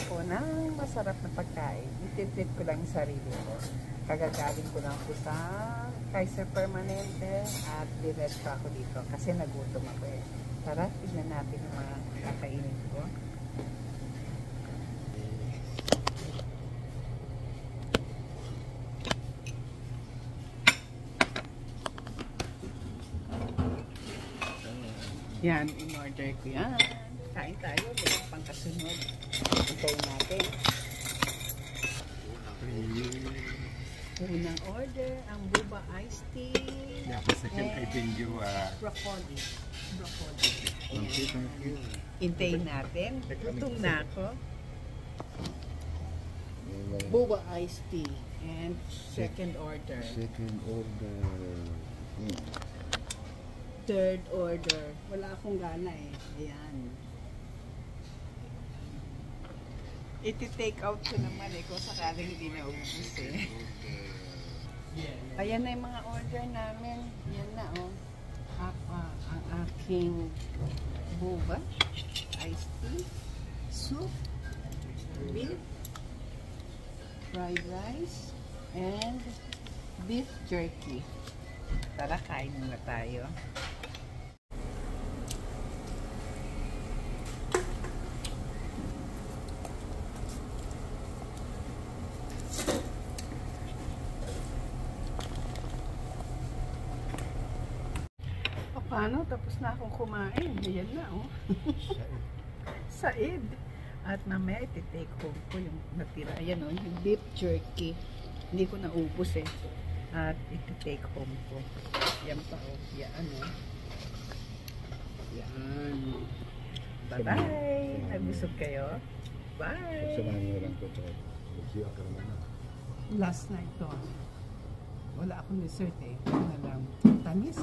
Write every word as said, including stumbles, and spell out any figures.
ako ng masarap na pagkain. Ititreat ko lang yung sarili ko. Kagagaling ko lang po sa Kaiser Permanente at diretso ako dito kasi nagutom ako eh. Tara, tignan natin yung mga kakainin ko. Yan, in-order ko yan. Kain tayo, bilang pangkasunod. Hintayin natin. Unang order, ang boba iced tea. Yeah, for second I think you uh, broccoli. Broccoli. thank you, thank you. Hintayin natin. Gutom na ako. Boba iced tea. And second order. Second order. Hmm. Third order. Wala akong gana eh. Ayan. Iti-take out ko naman eh kung sakaling hindi na ubus eh. Ayan na yung mga order namin. Yan na oh. Apa, ang aking boba, iced tea, soup, beef, fried rice, and beef jerky. Tara, kain muna tayo. Paano? Tapos na akong kumain. Ayan na, oh. Said. At mamaya, iti-take home ko yung natira. Ayan, oh, yung beef jerky. Hindi ko naubos, eh. At iti-take home ko. Yan pa, oh. Yan, oh. Yan. Bye-bye. Nagusog kayo. Bye. Last night to. Wala akong dessert, eh. Ano lang. Tamis.